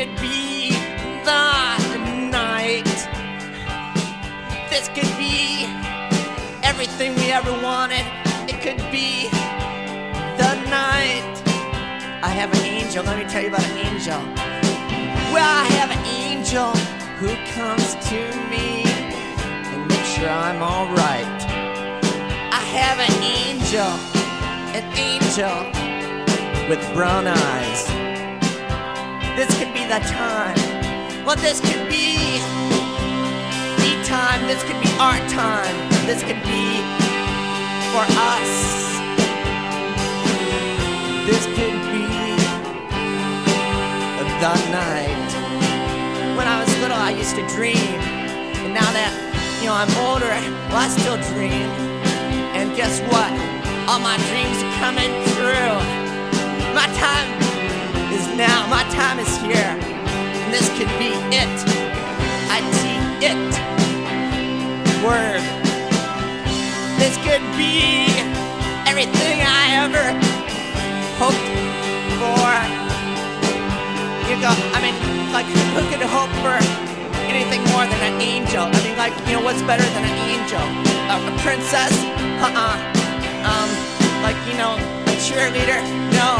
could be the night. This could be everything we ever wanted. It could be the night. I have an angel, let me tell you about an angel. Well, I have an angel who comes to me and makes sure I'm alright. I have an angel with brown eyes. This could be the time. Well, this could be the time. This could be our time. This could be for us. This could be the night. When I was little, I used to dream. And now that, I'm older, well, I still dream. And guess what? All my dreams are coming true. My time is now. My time is here. And this could be it. It. Word. This could be everything I ever hoped for. Who could hope for anything more than an angel? What's better than an angel? A princess? A cheerleader? No.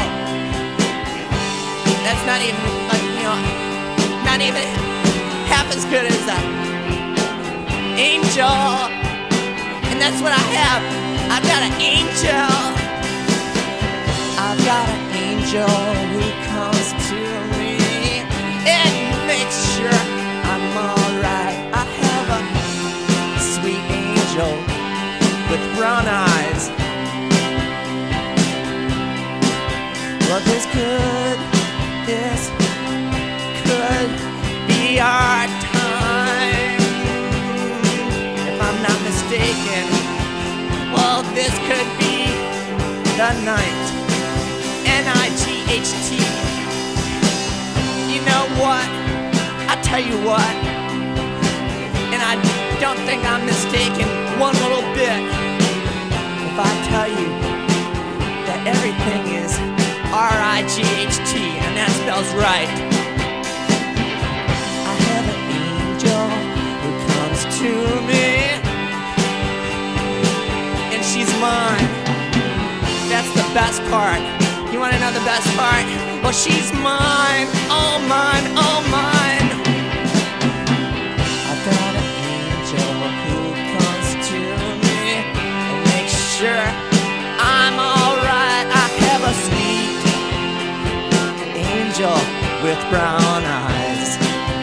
That's not even, not even half as good as an angel. And that's what I have. I've got an angel. I've got an angel who comes to me and makes sure I'm alright. I have a sweet angel with brown eyes. Well, this could be our time, if I'm not mistaken. Well, this could be the night. N-I-G-H-T. You know what? I tell you what, and I don't think I'm mistaken one little bit if I tell you that everything is R-I-G-H-T, and that spells right. I have an angel who comes to me, and she's mine. That's the best part. You want to know the best part? Well, she's mine, all mine, all mine. I've got an angel who comes to me and makes sure I'm alright. I have a sweet angel with brown eyes.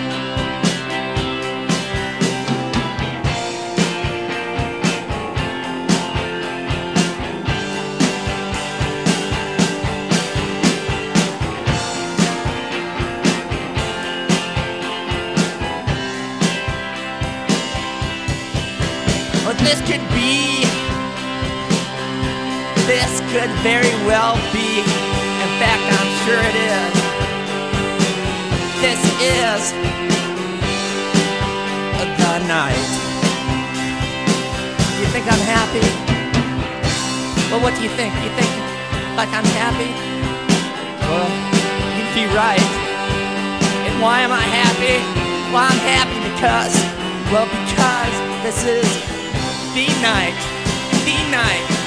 Well, this could very well be. In fact, I'm sure it is. This is the night. You think I'm happy? Well, what do you think? You think like I'm happy? Well, you'd be right. And why am I happy? Well, I'm happy because this is the night. The night.